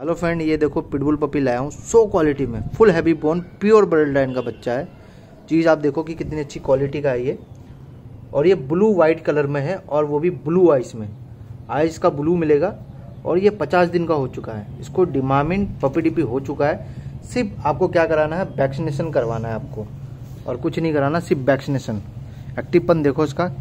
Hello friend, ये देखो pitbull puppy लाया हूँ 100 क्वालिटी में, full heavy bone, pure blood line का बच्चा है। चीज़ आप देखो कि कितनी अच्छी क्वालिटी का है ये। और ये ब्लू वाइट कलर में है और वो भी ब्लू आइस में। आइस का ब्लू मिलेगा और ये 50 दिन का हो चुका है। इसको डिमामिन पपी डिपी हो चुका है। सिर्फ आपको क्या कराना है, वैक्सीनेशन करवाना है आपको, और कुछ नहीं कराना, सिर्फ वैक्सीनेशन। एक्टिवपन देखो इसका।